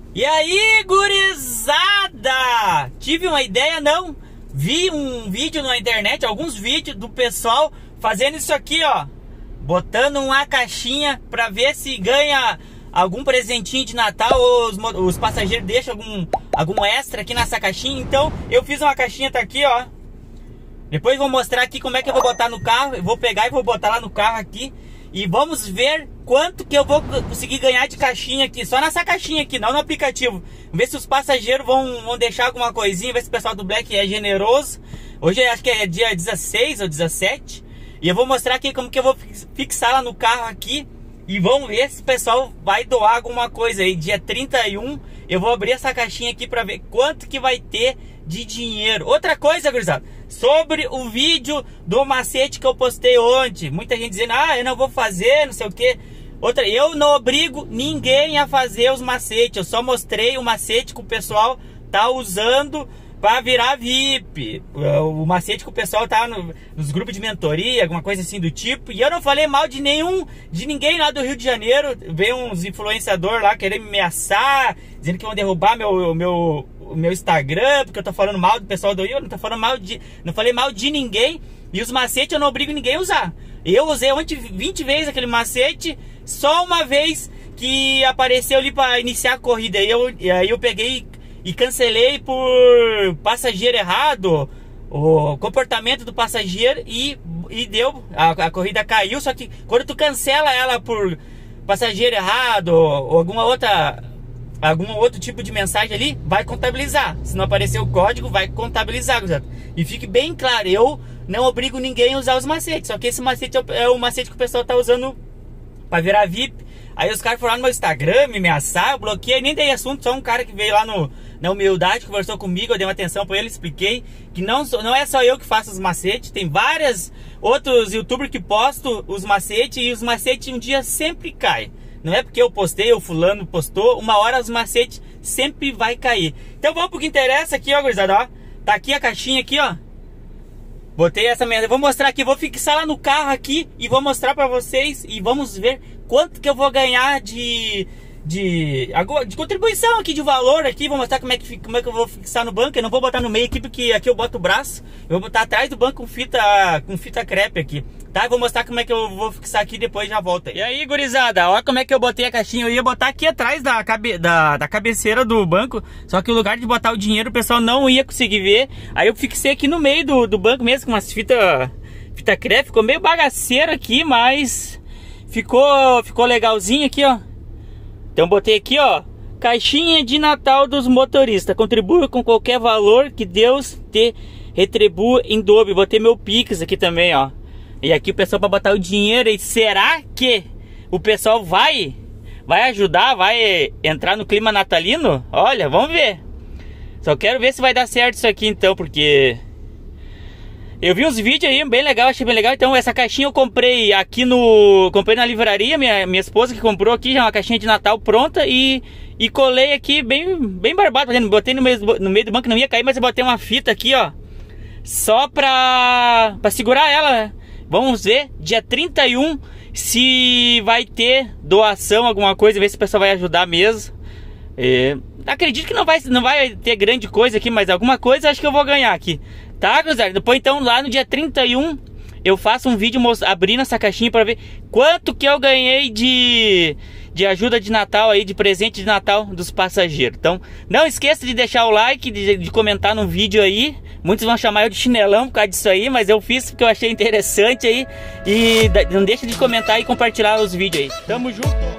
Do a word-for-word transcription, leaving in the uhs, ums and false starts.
E aí, gurizada? Tive uma ideia, não? Vi um vídeo na internet, alguns vídeos do pessoal fazendo isso aqui, ó. Botando uma caixinha pra ver se ganha algum presentinho de Natal ou os, os passageiros deixam algum, algum extra aqui nessa caixinha. Então, eu fiz uma caixinha, tá aqui, ó. Depois vou mostrar aqui como é que eu vou botar no carro. Eu vou pegar e vou botar lá no carro aqui. E vamos ver quanto que eu vou conseguir ganhar de caixinha aqui. Só nessa caixinha aqui, não no aplicativo. Vamos ver se os passageiros vão, vão deixar alguma coisinha. Ver se o pessoal do Black é generoso. Hoje acho que é dia dezesseis ou dezessete. E eu vou mostrar aqui como que eu vou fixar lá no carro aqui. E vamos ver se o pessoal vai doar alguma coisa aí. Dia trinta e um eu vou abrir essa caixinha aqui pra ver quanto que vai ter de dinheiro. Outra coisa, gurizada, sobre o vídeo do macete que eu postei ontem. Muita gente dizendo, ah, eu não vou fazer, não sei o que. Outra, eu não obrigo ninguém a fazer os macetes. Eu só mostrei o macete que o pessoal tá usando para virar V I P. O macete que o pessoal tá no, nos grupos de mentoria, alguma coisa assim do tipo. E eu não falei mal de nenhum, de ninguém lá do Rio de Janeiro. Veio uns influenciadores lá querendo me ameaçar, dizendo que vão derrubar meu, meu, meu Instagram, porque eu tô falando mal do pessoal do Rio. Eu não tô falando mal de, não falei mal de ninguém. E os macetes eu não obrigo ninguém a usar. Eu usei ontem vinte vezes aquele macete, só uma vez que apareceu ali para iniciar a corrida. E eu, e aí eu peguei e cancelei por passageiro errado, o comportamento do passageiro, e, e deu, a, a corrida caiu. Só que quando tu cancela ela por passageiro errado ou, ou alguma outra, algum outro tipo de mensagem ali, vai contabilizar. Se não aparecer o código, vai contabilizar. E fique bem claro, eu não obrigo ninguém a usar os macetes. Só que esse macete é o, é o macete que o pessoal tá usando para virar V I P. Aí os caras foram lá no meu Instagram, me ameaçaram, eu bloqueei, nem dei assunto. Só um cara que veio lá no, na humildade, conversou comigo, eu dei uma atenção pra ele, expliquei que não, não é só eu que faço os macetes. Tem vários outros youtubers que postam os macetes, e os macetes um dia sempre caem. Não é porque eu postei, ou fulano postou, uma hora os macetes sempre vai cair. Então vamos pro que interessa aqui, ó, gurizada, ó. Tá aqui a caixinha aqui, ó. Botei essa merda, vou mostrar aqui, vou fixar lá no carro aqui e vou mostrar pra vocês. E vamos ver quanto que eu vou ganhar de, de, de contribuição aqui, de valor aqui. Vou mostrar como é, que, como é que eu vou fixar no banco. Eu não vou botar no meio aqui, porque aqui eu boto o braço. Eu vou botar atrás do banco com fita, com fita crepe aqui, tá? Eu vou mostrar como é que eu vou fixar aqui, depois já volto aí. E aí, gurizada, olha como é que eu botei a caixinha. Eu ia botar aqui atrás da, cabe, da, da cabeceira do banco, só que o lugar de botar o dinheiro o pessoal não ia conseguir ver. Aí eu fixei aqui no meio do, do banco mesmo, com umas fita, fita crepe. Ficou meio bagaceiro aqui, mas ficou, ficou legalzinho aqui, ó. Então botei aqui, ó, caixinha de Natal dos motoristas. Contribua com qualquer valor, que Deus te retribua em dobro. Botei meu Pix aqui também, ó. E aqui o pessoal para botar o dinheiro. E será que o pessoal vai vai ajudar, vai entrar no clima natalino? Olha, vamos ver. Só quero ver se vai dar certo isso aqui então, porque eu vi uns vídeos aí bem legal, achei bem legal. Então essa caixinha eu comprei aqui no, comprei na livraria, minha, minha esposa que comprou aqui já uma caixinha de Natal pronta, e, e colei aqui bem, bem barbado, botei no meio, no meio do banco, não ia cair, mas eu botei uma fita aqui, ó, só pra, pra segurar ela, né? Vamos ver, dia trinta e um, se vai ter doação, alguma coisa, ver se o pessoal vai ajudar mesmo. É, acredito que não vai, não vai ter grande coisa aqui, mas alguma coisa acho que eu vou ganhar aqui. Tá, gurizada? Depois então, lá no dia trinta e um, eu faço um vídeo abrindo essa caixinha pra ver quanto que eu ganhei de, de ajuda de Natal aí, de presente de Natal dos passageiros. Então, não esqueça de deixar o like, de, de comentar no vídeo aí. Muitos vão chamar eu de chinelão por causa disso aí, mas eu fiz porque eu achei interessante aí. E não deixa de comentar e compartilhar os vídeos aí. Tamo junto!